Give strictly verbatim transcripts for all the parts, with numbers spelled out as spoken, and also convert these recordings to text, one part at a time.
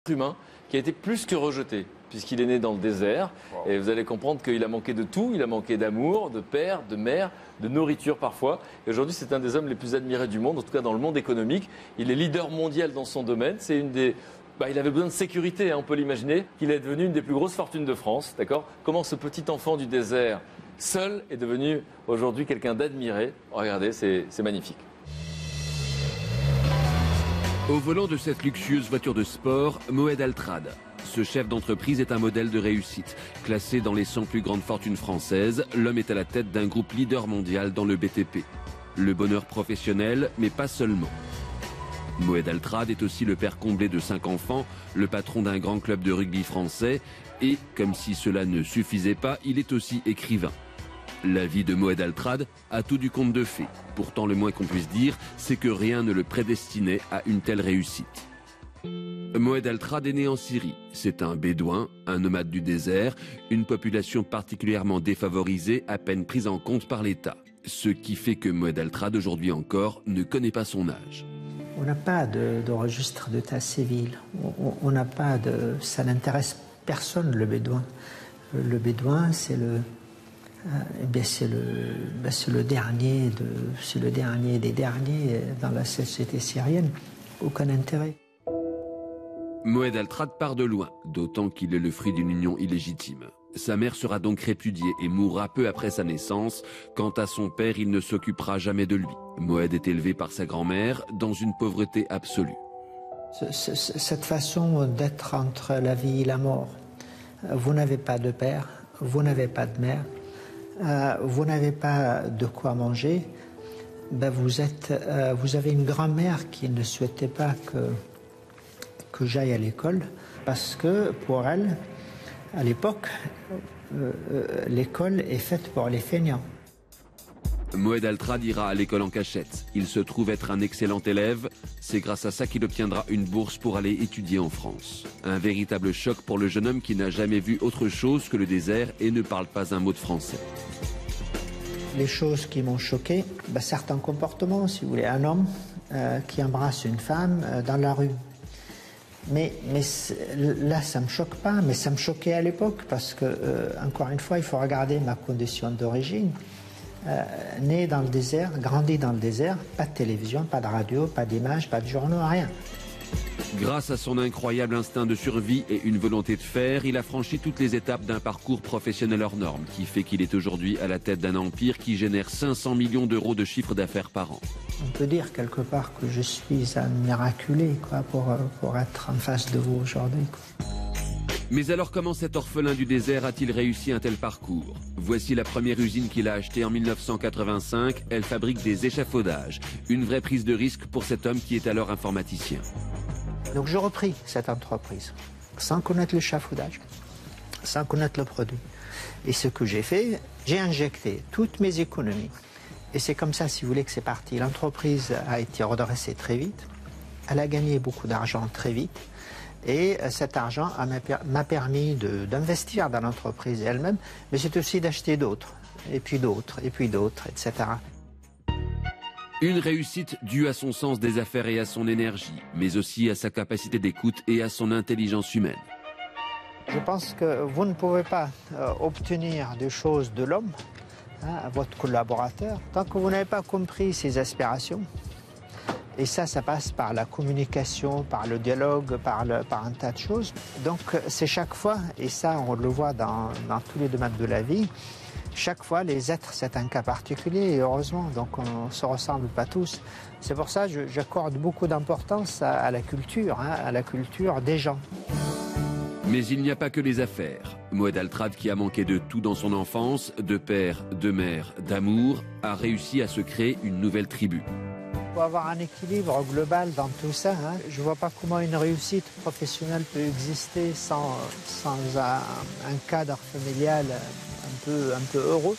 humain qui a été plus que rejeté, puisqu'il est né dans le désert. Et vous allez comprendre qu'il a manqué de tout. Il a manqué d'amour, de père, de mère, de nourriture parfois. Et aujourd'hui, c'est un des hommes les plus admirés du monde, en tout cas dans le monde économique. Il est leader mondial dans son domaine. C'est une des... Bah, il avait besoin de sécurité, hein, on peut l'imaginer. Il est devenu une des plus grosses fortunes de France. D'accord ? Comment ce petit enfant du désert, seul, est devenu aujourd'hui quelqu'un d'admiré. Regardez, c'est c'est magnifique. Au volant de cette luxueuse voiture de sport, Moed Altrad. Ce chef d'entreprise est un modèle de réussite. Classé dans les cent plus grandes fortunes françaises, l'homme est à la tête d'un groupe leader mondial dans le B T P. Le bonheur professionnel, mais pas seulement. Moed Altrad est aussi le père comblé de cinq enfants, le patron d'un grand club de rugby français et, comme si cela ne suffisait pas, il est aussi écrivain. La vie de Moed Altrad a tout du conte de fées. Pourtant, le moins qu'on puisse dire, c'est que rien ne le prédestinait à une telle réussite. Moed Altrad est né en Syrie. C'est un bédouin, un nomade du désert, une population particulièrement défavorisée, à peine prise en compte par l'État. Ce qui fait que Moed Altrad, aujourd'hui encore, ne connaît pas son âge. On n'a pas de, de registre d'état civil. On n'a pas de... Ça n'intéresse personne, le bédouin. Le bédouin, c'est le... Eh bien, c'est le, ben c'est le dernier de, c'est le dernier des derniers dans la société syrienne. Aucun intérêt. Moed Altrad part de loin, d'autant qu'il est le fruit d'une union illégitime. Sa mère sera donc répudiée et mourra peu après sa naissance. Quant à son père, il ne s'occupera jamais de lui. Moed est élevé par sa grand-mère dans une pauvreté absolue. Ce, ce, cette façon d'être entre la vie et la mort. Vous n'avez pas de père, vous n'avez pas de mère. Euh, vous n'avez pas de quoi manger, ben vous, êtes, euh, vous avez une grand-mère qui ne souhaitait pas que, que j'aille à l'école, parce que pour elle, à l'époque, euh, euh, l'école est faite pour les feignants. Moed Altrad ira à l'école en cachette. Il se trouve être un excellent élève. C'est grâce à ça qu'il obtiendra une bourse pour aller étudier en France. Un véritable choc pour le jeune homme qui n'a jamais vu autre chose que le désert et ne parle pas un mot de français. Les choses qui m'ont choqué, ben certains comportements, si vous voulez, un homme euh, qui embrasse une femme euh, dans la rue. Mais, mais là, ça ne me choque pas, mais ça me choquait à l'époque parce que, euh, encore une fois, il faut regarder ma condition d'origine. Euh, né dans le désert, grandi dans le désert, pas de télévision, pas de radio, pas d'image, pas de journaux, rien. Grâce à son incroyable instinct de survie et une volonté de faire, il a franchi toutes les étapes d'un parcours professionnel hors norme qui fait qu'il est aujourd'hui à la tête d'un empire qui génère cinq cents millions d'euros de chiffre d'affaires par an. On peut dire quelque part que je suis un miraculé quoi, pour, pour être en face de vous aujourd'hui. Mais alors comment cet orphelin du désert a-t-il réussi un tel parcours? Voici la première usine qu'il a achetée en mille neuf cent quatre-vingt-cinq. Elle fabrique des échafaudages. Une vraie prise de risque pour cet homme qui est alors informaticien. Donc j'ai repris cette entreprise, sans connaître l'échafaudage, sans connaître le produit. Et ce que j'ai fait, j'ai injecté toutes mes économies. Et c'est comme ça, si vous voulez, que c'est parti. L'entreprise a été redressée très vite. Elle a gagné beaucoup d'argent très vite. Et cet argent m'a permis d'investir dans l'entreprise elle-même, mais c'est aussi d'acheter d'autres, et puis d'autres, et puis d'autres, et cetera. Une réussite due à son sens des affaires et à son énergie, mais aussi à sa capacité d'écoute et à son intelligence humaine. Je pense que vous ne pouvez pas euh, obtenir des choses de l'homme, hein, à votre collaborateur, tant que vous n'avez pas compris ses aspirations. Et ça, ça passe par la communication, par le dialogue, par, le, par un tas de choses. Donc c'est chaque fois, et ça on le voit dans, dans tous les domaines de la vie, chaque fois les êtres c'est un cas particulier et heureusement, donc on ne se ressemble pas tous. C'est pour ça que j'accorde beaucoup d'importance à, à la culture, hein, à la culture des gens. Mais il n'y a pas que les affaires. Moed Altrad, qui a manqué de tout dans son enfance, de père, de mère, d'amour, a réussi à se créer une nouvelle tribu. Il faut avoir un équilibre global dans tout ça. Hein. Je ne vois pas comment une réussite professionnelle peut exister sans, sans un, un cadre familial un peu, un peu heureux.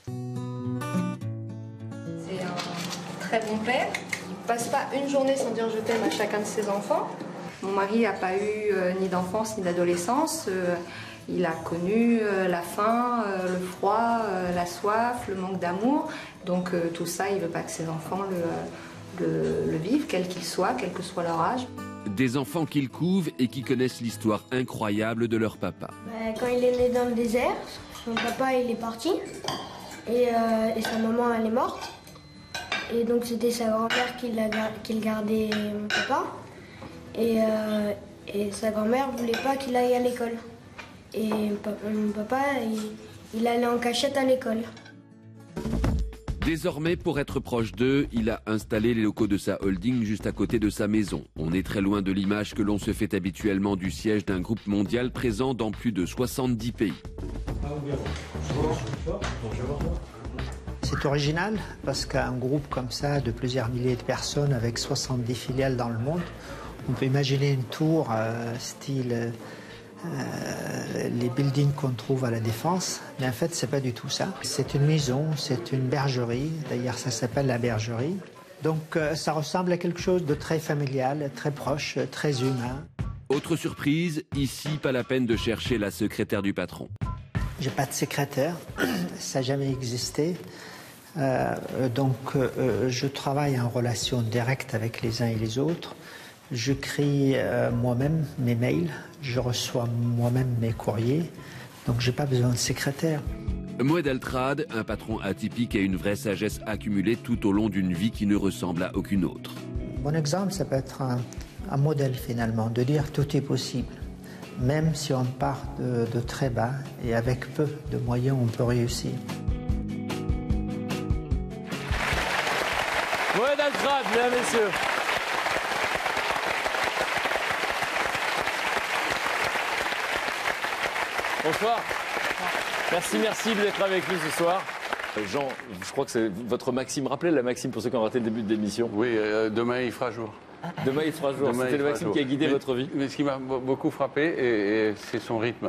C'est un très bon père. Il ne passe pas une journée sans dire je t'aime à chacun de ses enfants. Mon mari n'a pas eu euh, ni d'enfance ni d'adolescence. Euh, il a connu euh, la faim, euh, le froid, euh, la soif, le manque d'amour. Donc euh, tout ça, il ne veut pas que ses enfants le... Le, le vivre, quel qu'il soit, quel que soit leur âge. Des enfants qu'ils couvent et qui connaissent l'histoire incroyable de leur papa. Bah, quand il est né dans le désert, son papa il est parti et, euh, et sa maman elle est morte. Et donc c'était sa grand-mère qui, l'a, qui le gardait, mon papa. Et, euh, et sa grand-mère voulait pas qu'il aille à l'école. Et mon papa, il, il allait en cachette à l'école. Désormais, pour être proche d'eux, il a installé les locaux de sa holding juste à côté de sa maison. On est très loin de l'image que l'on se fait habituellement du siège d'un groupe mondial présent dans plus de soixante-dix pays. C'est original parce qu'un groupe comme ça de plusieurs milliers de personnes avec soixante-dix filiales dans le monde, on peut imaginer une tour euh, style euh, les buildings qu'on trouve à la Défense, mais en fait c'est pas du tout ça. C'est une maison, c'est une bergerie, d'ailleurs ça s'appelle la bergerie. Donc euh, ça ressemble à quelque chose de très familial, très proche, très humain. Autre surprise, ici pas la peine de chercher la secrétaire du patron. J'ai pas de secrétaire, ça n'a jamais existé. Euh, donc euh, je travaille en relation directe avec les uns et les autres. Je crée euh, moi-même mes mails, je reçois moi-même mes courriers, donc j'ai pas besoin de secrétaire. Moed Altrad, un patron atypique et une vraie sagesse accumulée tout au long d'une vie qui ne ressemble à aucune autre. Mon exemple, ça peut être un, un modèle finalement, de dire tout est possible. Même si on part de, de très bas et avec peu de moyens, on peut réussir. Moed Altrad, mesdames et messieurs. Bonsoir. Merci, merci d'être avec nous ce soir. Jean, je crois que c'est votre maxime. Rappelez la maxime pour ceux qui ont raté le début de l'émission. Oui, euh, demain il fera jour. Demain il fera jour. C'était le maxime qui a guidé mais, votre vie. Mais ce qui m'a beaucoup frappé, et, et c'est son rythme.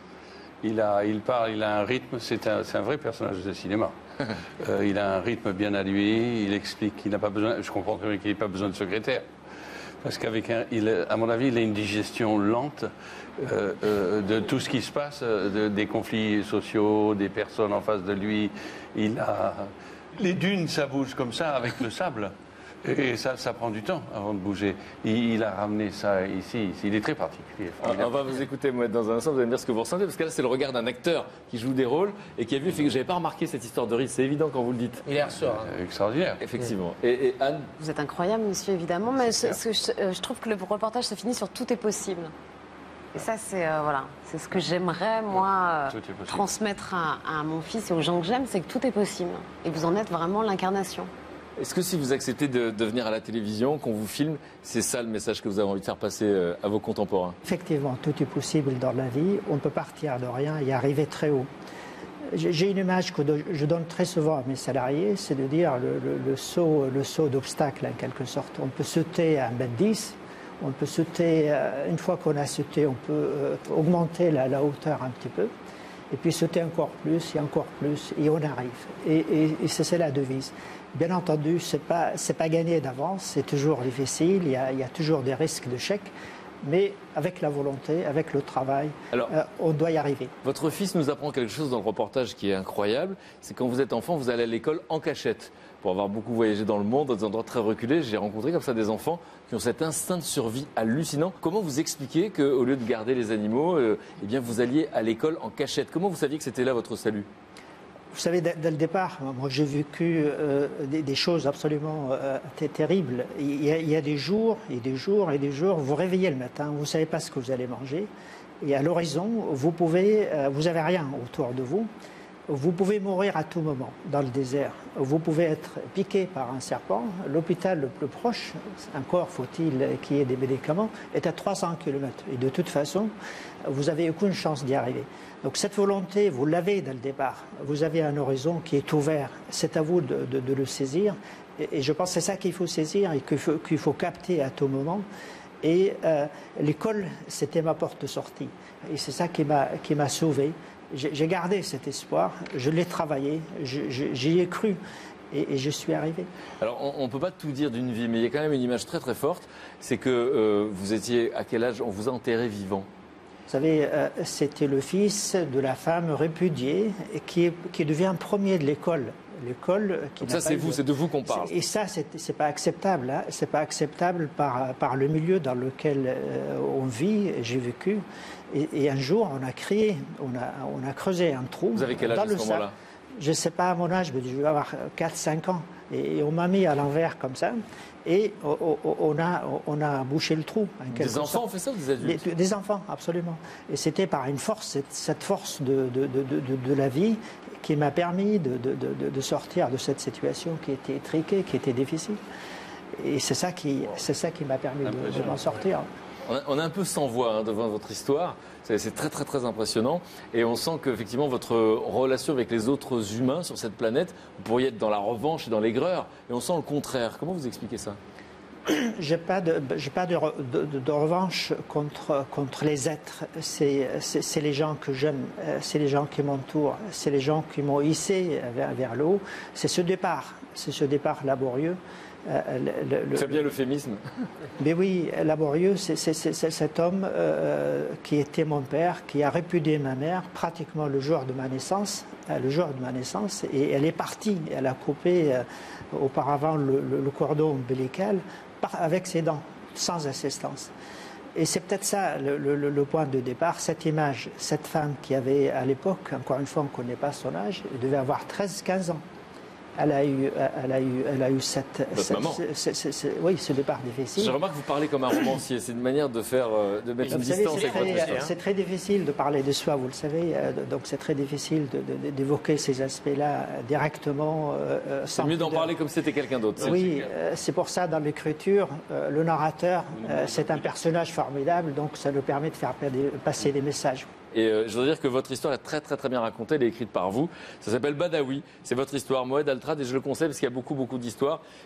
Il, a, il parle, il a un rythme, c'est un, c'est un vrai personnage de cinéma. euh, il a un rythme bien à lui, il explique qu'il n'a pas besoin, je comprends très bien qu'il n'a pas besoin de secrétaire. Parce qu'avec un, il, à mon avis, il a une digestion lente euh, euh, de tout ce qui se passe, de, des conflits sociaux, des personnes en face de lui. Il a les dunes, ça bouge comme ça avec le sable, et ça, ça prend du temps avant de bouger. Il, il a ramené ça ici, ici. Il est très particulier. On va vous écouter, Moed, dans un instant. Vous allez me dire ce que vous ressentez, parce que là, c'est le regard d'un acteur qui joue des rôles et qui a vu. Fait que j'avais pas remarqué cette histoire de riz. C'est évident quand vous le dites. Hier soir. Hein. Extraordinaire. Effectivement. Et, et Anne. Vous êtes incroyable, monsieur, évidemment, mais ce, ce, je, je trouve que le reportage se finit sur tout est possible. Et ça, c'est euh, voilà, c'est ce que j'aimerais, moi, euh, transmettre à, à mon fils et aux gens que j'aime, c'est que tout est possible. Et vous en êtes vraiment l'incarnation. Est-ce que si vous acceptez de, de venir à la télévision, qu'on vous filme, c'est ça le message que vous avez envie de faire passer euh, à vos contemporains? Effectivement, tout est possible dans la vie. On peut partir de rien et arriver très haut. J'ai une image que je donne très souvent à mes salariés, c'est de dire le, le, le saut, le saut d'obstacle en quelque sorte. On peut sauter à un mètre dix, on peut sauter, une fois qu'on a sauté, on peut augmenter la, la hauteur un petit peu, et puis sauter encore plus et encore plus, et on arrive. Et, et, et c'est la devise. Bien entendu, ce n'est pas, c'est pas gagné d'avance, c'est toujours difficile, il y, a, il y a toujours des risques d'échec, mais avec la volonté, avec le travail, Alors, euh, on doit y arriver. Votre fils nous apprend quelque chose dans le reportage qui est incroyable, c'est quand vous êtes enfant, vous allez à l'école en cachette. Pour avoir beaucoup voyagé dans le monde, dans des endroits très reculés, j'ai rencontré comme ça des enfants qui ont cet instinct de survie hallucinant. Comment vous expliquez qu'au lieu de garder les animaux, euh, eh bien vous alliez à l'école en cachette? Comment vous saviez que c'était là votre salut? Vous savez, dès, dès le départ, moi j'ai vécu euh, des, des choses absolument euh, terribles. Il y, a, il y a des jours, et des jours, et des jours, vous réveillez le matin, vous ne savez pas ce que vous allez manger, et à l'horizon, vous pouvez, euh, vous n'avez rien autour de vous, vous pouvez mourir à tout moment dans le désert, vous pouvez être piqué par un serpent, l'hôpital le plus proche, encore faut-il qu'il y ait des médicaments, est à trois cents kilomètres, et de toute façon, vous n'avez aucune chance d'y arriver. Donc cette volonté, vous l'avez dès le départ. Vous avez un horizon qui est ouvert. C'est à vous de, de, de le saisir. Et, et je pense que c'est ça qu'il faut saisir et qu'il faut, qu'il faut capter à tout moment. Et euh, l'école, c'était ma porte de sortie. Et c'est ça qui m'a qui m'a sauvé. J'ai gardé cet espoir, je l'ai travaillé, j'y ai cru. Et, et je suis arrivé. Alors, on ne peut pas tout dire d'une vie, mais il y a quand même une image très très forte. C'est que euh, vous étiez, à quel âge on vous a enterré vivant? Vous savez, euh, c'était le fils de la femme répudiée qui, est, qui devient premier de l'école l'école. Donc ça, c'est vous, de... c'est de vous qu'on parle. Et ça, c'est pas acceptable. Hein. C'est pas acceptable par, par le milieu dans lequel euh, on vit, j'ai vécu. Et, et un jour, on a créé, on a, on a creusé un trou. Vous avez quel âge dans à ce le moment-là? Je ne sais pas à mon âge, mais je vais avoir quatre cinq ans. Et on m'a mis à l'envers comme ça. Et on a, on a bouché le trou. Des enfants ont fait ça ou des adultes? Des, des enfants, absolument. Et c'était par une force, cette, cette force de, de, de, de, de la vie qui m'a permis de, de, de, de sortir de cette situation qui était étriquée, qui était difficile. Et c'est ça qui, c'est ça qui m'a permis de, de m'en sortir. On, a, on est un peu sans voix hein, devant votre histoire. C'est très très très impressionnant. Et on sent qu'effectivement votre relation avec les autres humains sur cette planète, vous pourriez être dans la revanche et dans l'aigreur. Et on sent le contraire. Comment vous expliquez ça? J'ai pas de, j'ai pas de, de, de revanche contre, contre les êtres. C'est les gens que j'aime, c'est les gens qui m'entourent, c'est les gens qui m'ont hissé vers, vers le haut. C'est ce départ, c'est ce départ laborieux. C'est bien l'euphémisme. Mais oui, laborieux, c'est cet homme euh, qui était mon père, qui a répudié ma mère pratiquement le jour de ma naissance, euh, le jour de ma naissance, et elle est partie. Elle a coupé euh, auparavant le, le, le cordon ombilical par, avec ses dents, sans assistance. Et c'est peut-être ça le, le, le point de départ, cette image, cette femme qui avait à l'époque, encore une fois on ne connaît pas son âge, elle devait avoir treize quinze ans. Elle a eu, elle a eu, elle a eu cette, cette c est, c est, c est, oui, ce départ difficile. Je remarque que vous parlez comme un romancier. C'est une manière de faire, de mettre une distance avec votre histoire. C'est très difficile de parler de soi, vous le savez. Donc c'est très difficile d'évoquer ces aspects-là directement. C'est mieux d'en parler comme si c'était quelqu'un d'autre. Oui, c'est pour ça dans l'écriture, le narrateur, c'est un personnage formidable, donc ça nous permet de faire passer des messages. Et euh, je dois dire que votre histoire est très très très bien racontée, elle est écrite par vous. Ça s'appelle Badawi, c'est votre histoire, Moed Altrad, et je le conseille parce qu'il y a beaucoup beaucoup d'histoires.